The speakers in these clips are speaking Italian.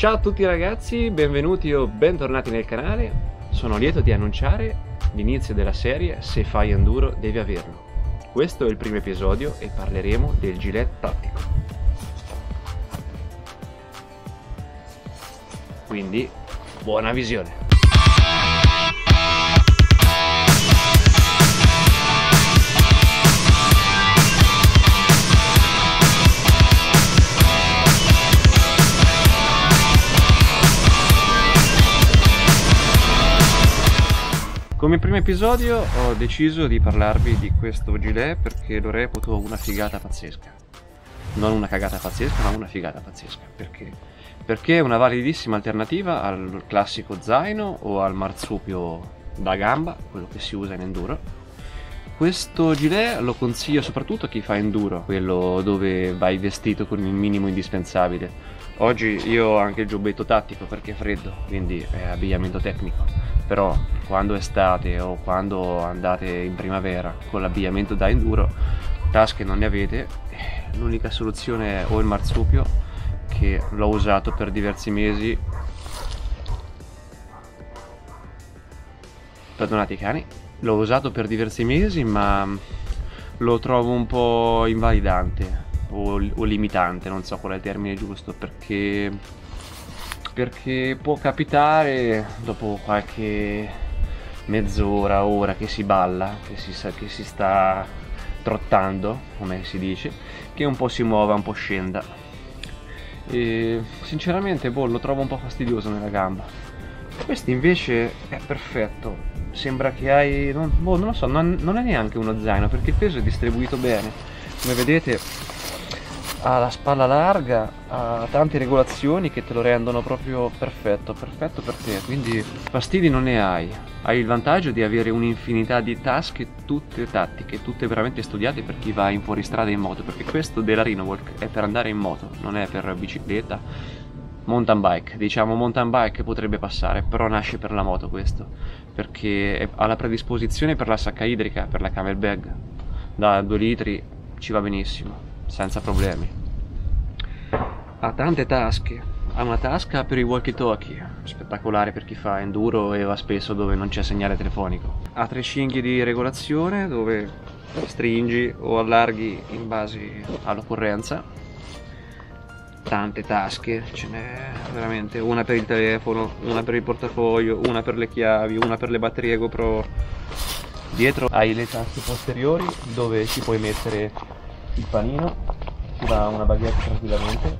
Ciao a tutti ragazzi, benvenuti o bentornati nel canale. Sono lieto di annunciare l'inizio della serie Se fai enduro devi averlo. Questo è il primo episodio e parleremo del gilet tattico. Quindi, buona visione! Come primo episodio ho deciso di parlarvi di questo gilet perché lo reputo una figata pazzesca. Non una cagata pazzesca, ma una figata pazzesca. Perché? Perché è una validissima alternativa al classico zaino o al marsupio da gamba, quello che si usa in enduro. Questo gilet lo consiglio soprattutto a chi fa enduro, quello dove vai vestito con il minimo indispensabile. Oggi io ho anche il giubbetto tattico perché è freddo, quindi è abbigliamento tecnico. Però quando è estate o quando andate in primavera con l'abbigliamento da enduro, tasche non ne avete, l'unica soluzione è o il marsupio, che l'ho usato per diversi mesi. Perdonate i cani. L'ho usato per diversi mesi, ma lo trovo un po' invalidante o limitante, non so qual è il termine giusto, perché può capitare dopo qualche mezz'ora, ora che si balla, che si sta trottando, come si dice, che un po' si muova, un po' scenda. E sinceramente lo trovo un po' fastidioso nella gamba. Questo invece è perfetto, sembra che hai, non lo so, non è neanche uno zaino perché il peso è distribuito bene, come vedete ha la spalla larga, ha tante regolazioni che te lo rendono proprio perfetto per te, quindi fastidi non ne hai. Hai il vantaggio di avere un'infinità di tasche tutte tattiche, tutte veramente studiate per chi va in fuoristrada in moto, perché questo della Rhinovalk è per andare in moto, non è per bicicletta. Mountain bike, diciamo mountain bike potrebbe passare, però nasce per la moto questo, perché ha la predisposizione per la sacca idrica, per la camel bag, da 2 litri ci va benissimo, senza problemi. Ha tante tasche, ha una tasca per i walkie talkie, spettacolare per chi fa enduro e va spesso dove non c'è segnale telefonico. Ha 3 cinghie di regolazione dove stringi o allarghi in base all'occorrenza. Tante tasche, ce n'è veramente, una per il telefono, una per il portafoglio, una per le chiavi, una per le batterie GoPro. Dietro hai le tasche posteriori dove ci puoi mettere il panino, ci va una baguette tranquillamente.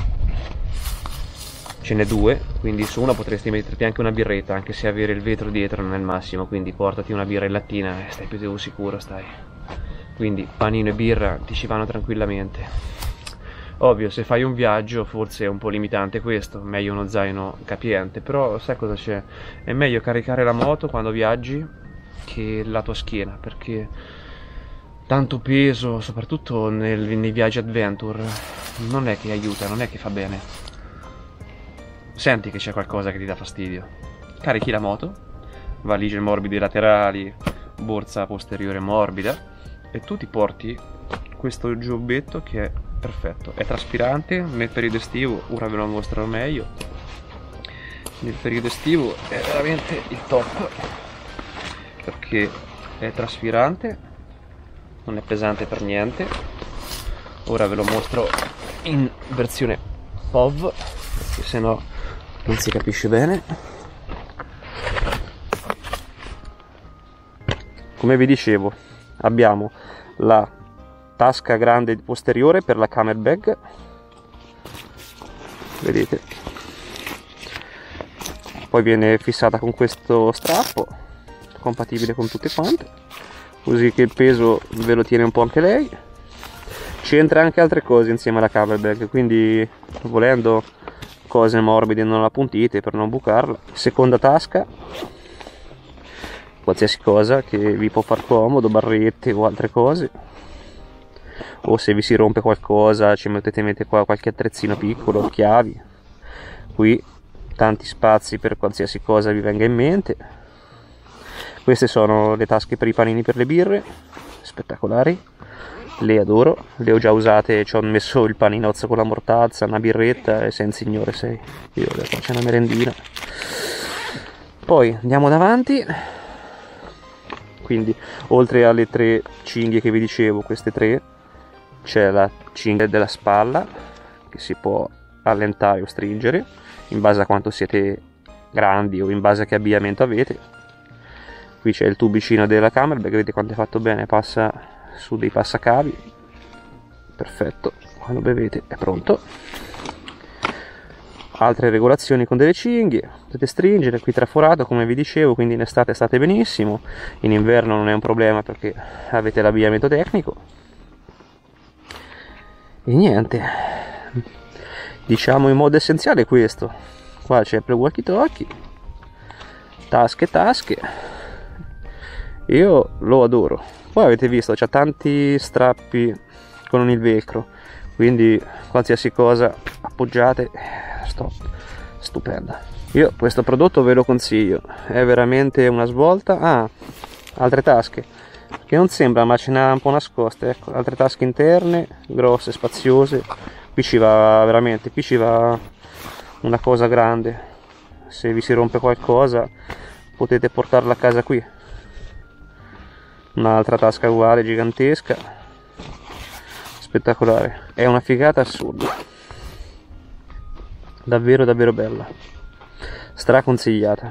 Ce n'è 2, quindi su una potresti metterti anche una birretta, anche se avere il vetro dietro non è il massimo, quindi portati una birra in lattina e stai più sicuro, stai. Quindi panino e birra ti ci vanno tranquillamente. Ovvio, se fai un viaggio forse è un po' limitante questo, meglio uno zaino capiente, però sai cosa c'è? È meglio caricare la moto quando viaggi che la tua schiena, perché tanto peso, soprattutto nei viaggi adventure, non è che aiuta, non è che fa bene. Senti che c'è qualcosa che ti dà fastidio. Carichi la moto, valigie morbide laterali, borsa posteriore morbida, e tu ti porti questo giubbetto che è perfetto, è traspirante nel periodo estivo, ora ve lo mostrerò meglio. Nel periodo estivo è veramente il top perché è traspirante, non è pesante per niente. Ora ve lo mostro in versione POV perché sennò non si capisce bene. Come vi dicevo, abbiamo la tasca grande posteriore per la camel bag, vedete, poi viene fissata con questo strappo compatibile con tutte quante, così che il peso ve lo tiene un po' anche lei. C'entra anche altre cose insieme alla camel bag, quindi volendo cose morbide non la puntite per non bucarla. Seconda tasca, qualsiasi cosa che vi può far comodo, barrette o altre cose, o se vi si rompe qualcosa ci mettete qua qualche attrezzino piccolo, chiavi. Qui tanti spazi per qualsiasi cosa vi venga in mente. Queste sono le tasche per i panini per le birre, spettacolari. le adoro, le ho già usate, ci ho messo il paninozzo con la mortazza, una birretta e sei un signore sei. Io qua c'è una merendina. Poi andiamo davanti, quindi oltre alle 3 cinghie che vi dicevo, queste 3, c'è la cinghia della spalla che si può allentare o stringere in base a quanto siete grandi o in base a che abbigliamento avete. Qui c'è il tubicino della Camelback, vedete quanto è fatto bene, passa su dei passacavi, perfetto, quando bevete è pronto. Altre regolazioni con delle cinghie, potete stringere, qui traforato come vi dicevo, quindi in estate state benissimo, in inverno non è un problema perché avete l'abbigliamento tecnico. E niente, diciamo in modo essenziale questo. Qua c'è il walkie talkie, tasche, io lo adoro. Poi avete visto, c'ha tanti strappi con il velcro, quindi qualsiasi cosa appoggiate, stupenda. Io questo prodotto ve lo consiglio, è veramente una svolta. Ah, altre tasche che non sembra, ma ce n'ha un po' nascoste, ecco, altre tasche interne grosse, spaziose. Qui ci va veramente, qui ci va una cosa grande, se vi si rompe qualcosa potete portarla a casa qui. Un'altra tasca uguale, gigantesca, spettacolare, è una figata assurda, davvero davvero bella, straconsigliata.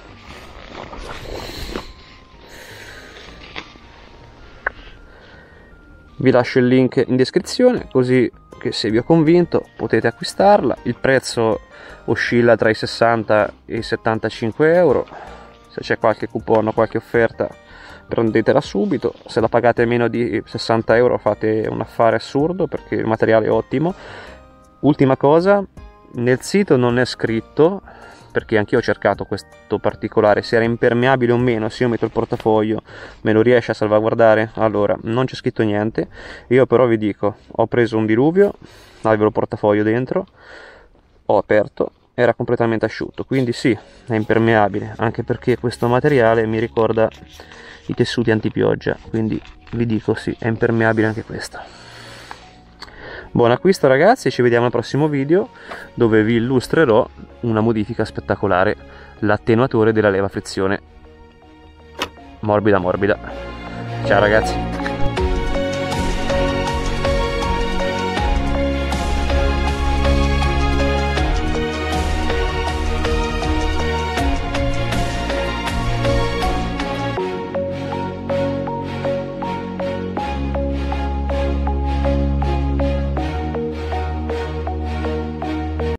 Vi lascio il link in descrizione, così che se vi ho convinto potete acquistarla. Il prezzo oscilla tra i 60 e i 75 euro, se c'è qualche coupon o qualche offerta prendetela subito. Se la pagate meno di 60 euro fate un affare assurdo, perché il materiale è ottimo. Ultima cosa, nel sito non è scritto, perché anch'io ho cercato questo particolare, se era impermeabile o meno. Se io metto il portafoglio me lo riesce a salvaguardare? Allora non c'è scritto niente. Io però vi dico, ho preso un diluvio, avevo il portafoglio dentro, ho aperto, era completamente asciutto, quindi sì, è impermeabile, anche perché questo materiale mi ricorda i tessuti antipioggia, quindi vi dico sì, è impermeabile anche questo. Buon acquisto ragazzi, ci vediamo al prossimo video dove vi illustrerò una modifica spettacolare, l'attenuatore della leva frizione morbida. Ciao ragazzi.